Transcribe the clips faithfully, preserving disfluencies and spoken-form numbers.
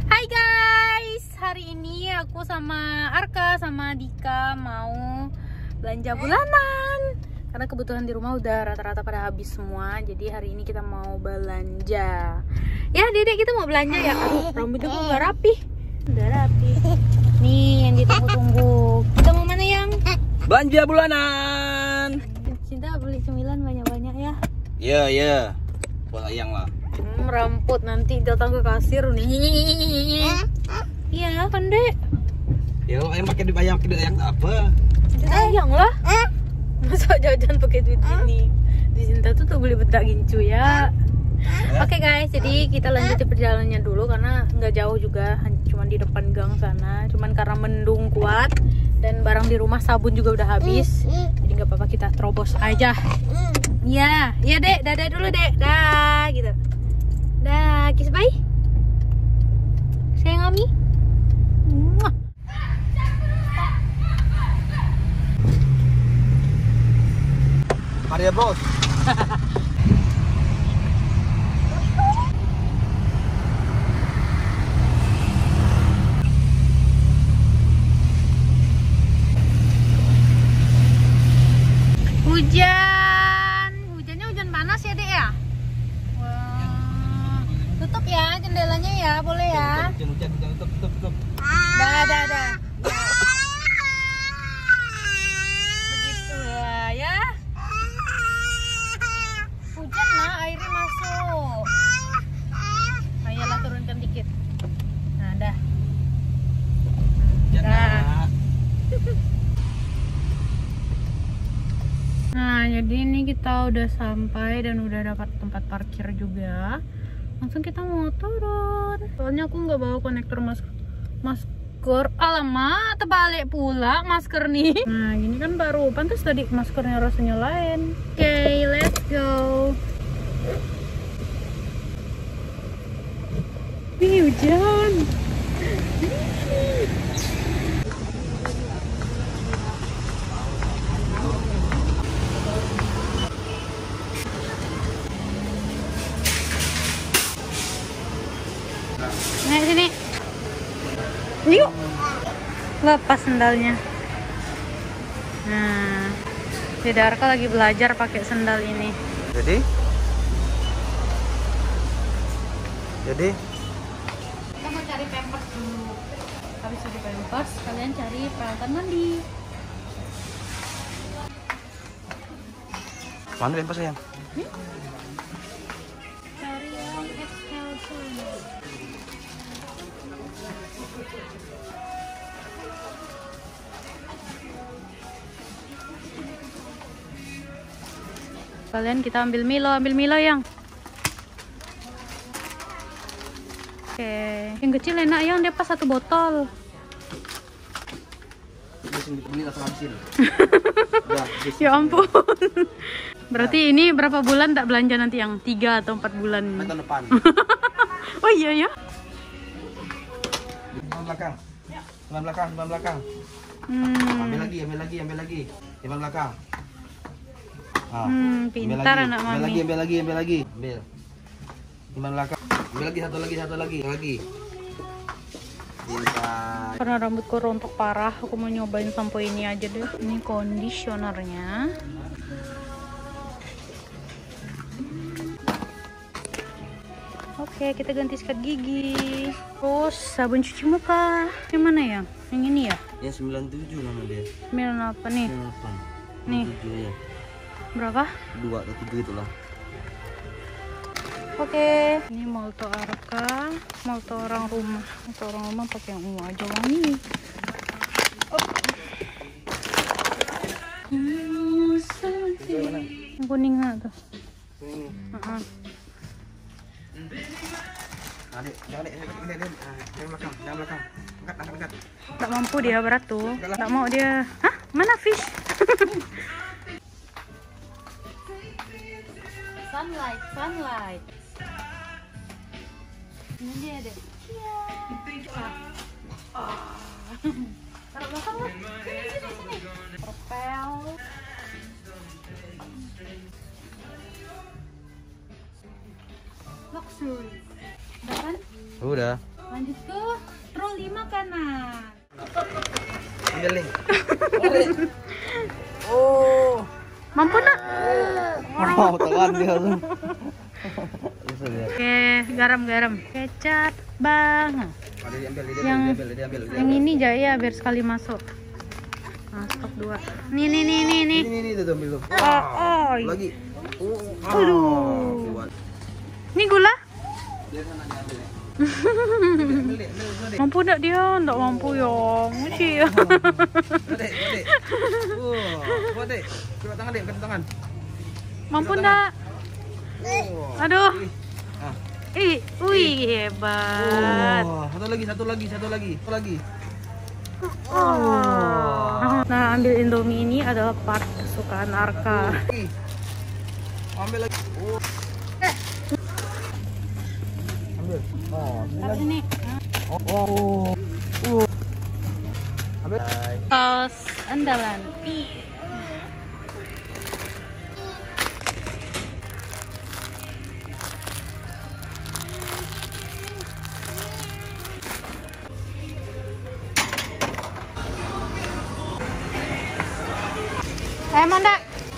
Hai guys, hari ini aku sama Arka sama Dika mau belanja bulanan karena kebutuhan di rumah udah rata-rata pada habis semua. Jadi hari ini kita mau belanja. Ya Dedek, kita mau belanja ya. Aduh, rambutnya kok nggak rapi. Udah rapi. Nih yang ditunggu-tunggu. Kita mau mana yang? Belanja bulanan. Cinta beli cemilan banyak-banyak ya. Iya, iya. Buat Ayang lah. Hmm, rambut nanti datang ke kasir nih. Iya kan Dek? Ya kalau Ayang pakai duit Ayang, pakai duit Ayang tak apa. Sayang lah. Masa jajan pakai duit ini? Di Cinta tuh tuh beli bedak gincu ya. Oke guys, jadi kita lanjutin perjalanannya dulu karena nggak jauh juga, cuma di depan gang sana. Cuman karena mendung kuat dan barang di rumah sabun juga udah habis, jadi nggak apa-apa kita terobos aja. Ya, ya Dek, dadah dulu Dek, dah gitu. Dah, kiss bye. Sayang Ami. Muah. Mari ya bos. Hujan, hujannya hujan panas ya Dek ya. Wah. Tutup ya jendelanya ya, boleh ya. Hujan, hujan, hujan, tutup, tutup, tutup. Dah, dah, dah. Begitu lah ya. Hujan nah, airnya masuk. Ayolah turunkan dikit. Nah, dah. Hujan, Dah. nak. Nah, jadi ini kita udah sampai dan udah dapat tempat parkir juga. Langsung kita mau turun. Soalnya aku nggak bawa konektor mas masker. Alamak, terbalik pula masker nih. Nah, ini kan baru. Pantas tadi maskernya rasanya lain. Oke, okay, let's go. Wih, hujan. Nih sini. Yuk. Lepas sendalnya. Nah, Dede Arka lagi belajar pakai sendal ini. Jadi? Jadi? Kita mau cari pampers dulu. Habis dari pampers, kalian cari peralatan mandi. Mana pampers Ayang? Hmm? Cari yang X L sana. Kalian kita ambil Milo, ambil Milo yang. Oke, yang kecil enak yang dia pas satu botol. Beli langsung habisin. Ya ampun. Berarti ini berapa bulan tak belanja nanti yang tiga atau empat bulan? Tahun depan. Oh iya ya. Depan belakang. Depan belakang, depan belakang. Hmm. Ambil lagi, ambil lagi, ambil lagi. Depan belakang. Ah, Hmm, pintar anak ambil mami. lagi, ambil lagi, ambil lagi, ambil. Depan belakang. Ambil lagi satu lagi, satu lagi, lagi. Pintar. Karena rambutku rontok parah, aku mau nyobain sampo ini aja deh. Ini kondisionernya. Oke, kita ganti sikat gigi. Terus sabun cuci muka. Yang mana ya? Yang ini ya? Ya sembilan puluh tujuh nama dia. Sembilan apa nih? sembilan puluh delapan. Nih. tujuh ya. Berapa? Dua atau tiga itulah. Oke, ini molto Arka, molto orang rumah. Molto orang rumah pakai yang ungu aja wangi. Oh. Hmm, yang kuning nggak tuh? Ini. Uh-uh. Adik, jangan dek, jangan dek, jangan belakang, jangan belakang. Angkat, angkat, angkat. Tak mampu dia berat tuh. Tak mau dia. Hah? Mana fish? Sunlight, sunlight. Ini dia deh. Iya. Ah. Taruh belakang lah. Sini, sini, sini. Propel. Luxury. Udah kan? Udah. Lanjut ke troli makanan. Ambil nih. Oh. Mampu nak? Oh, telan dia tuh. Oke, garam-garam, kecap, bang. Ada diambil, dia Yang diambil, dia diambil, dia yang ini Jaya biar sekali masuk. Nah, stok dua. Nih nih nih nih nih. Ini ini tuh ambil tuh. Oh, oh. Lagi. Oh. Aduh. Ini gula? Dia sana diambil ya. Ambil deh, ambil, ambil deh. Mampu enggak dia? Enggak mampu ya. Musi. Buat deh, buat deh. Oh, buat deh. Coba tangan deh, angkat tangan. Mampu enggak? Oh. Aduh. Ah. Ih, wih hebat. Oh, satu lagi, satu lagi, satu lagi, satu lagi. Oh. Nah, ambil Indomie ini adalah part kesukaan Arka. Lagi. Ambil lagi. Oh. Ambil. Oh, Taruh sini. Oh. Oh. Oh. Ambil. Saus andalan. Eh, Manda.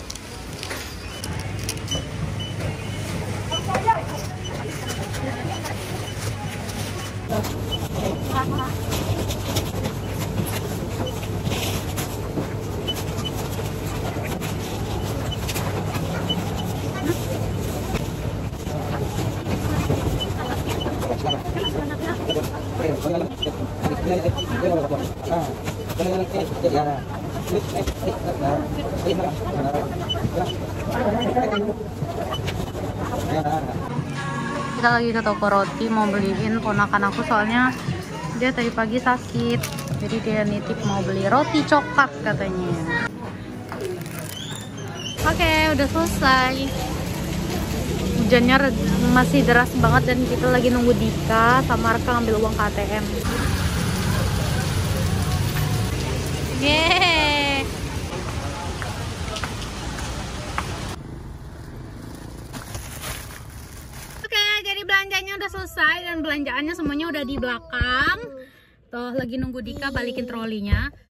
Kita lagi ke toko roti mau beliin ponakan aku soalnya dia tadi pagi sakit, jadi dia nitip mau beli roti coklat katanya. Oke, udah selesai. Hujannya masih deras banget dan kita lagi nunggu Dika sama Arka ngambil uang K T M. Yeay. Oke, jadi belanjanya udah selesai dan belanjaannya semuanya udah di belakang. Tuh lagi nunggu Dika balikin trolinya.